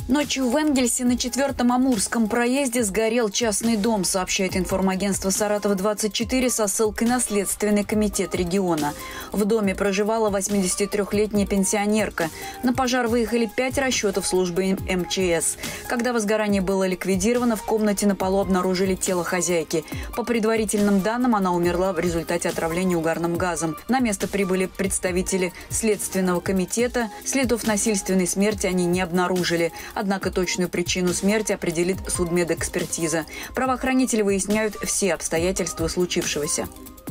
Ночью в Энгельсе на 4-м Амурском проезде сгорел частный дом, сообщает информагентство «Саратов-24» со ссылкой на Следственный комитет региона. В доме проживала 83-летняя пенсионерка. На пожар выехали 5 расчетов службы МЧС. Когда возгорание было ликвидировано, в комнате на полу обнаружили тело хозяйки. По предварительным данным, она умерла в результате отравления угарным газом. На место прибыли представители Следственного комитета. Следов насильственной смерти они не обнаружили. Однако точную причину смерти определит судмедэкспертиза. Правоохранители выясняют все обстоятельства случившегося.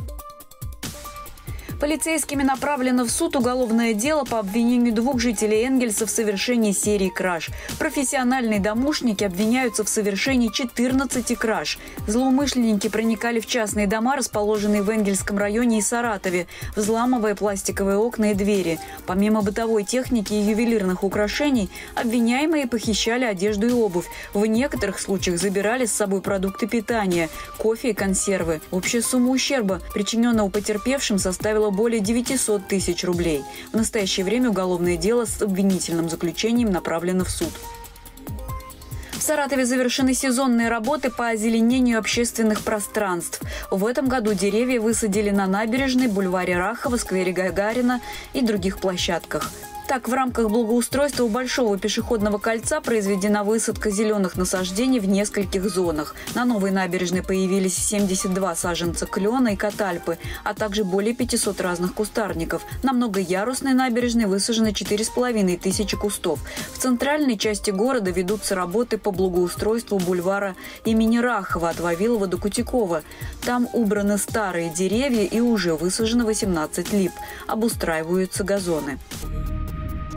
Полицейскими направлено в суд уголовное дело по обвинению 2 жителей Энгельса в совершении серии краж. Профессиональные домушники обвиняются в совершении 14 краж. Злоумышленники проникали в частные дома, расположенные в Энгельсском районе и Саратове, взламывая пластиковые окна и двери. Помимо бытовой техники и ювелирных украшений, обвиняемые похищали одежду и обувь. В некоторых случаях забирали с собой продукты питания, кофе и консервы. Общая сумма ущерба, причиненного потерпевшим, составила более 900 тысяч рублей. В настоящее время уголовное дело с обвинительным заключением направлено в суд. В Саратове завершены сезонные работы по озеленению общественных пространств. В этом году деревья высадили на набережной, бульваре Рахова, сквере Гагарина и других площадках. Так, в рамках благоустройства у Большого пешеходного кольца произведена высадка зеленых насаждений в нескольких зонах. На новой набережной появились 72 саженца клена и катальпы, а также более 500 разных кустарников. На многоярусной набережной высажено 4500 кустов. В центральной части города ведутся работы по благоустройству бульвара имени Рахова от Вавилова до Кутикова. Там убраны старые деревья и уже высажено 18 лип. Обустраиваются газоны.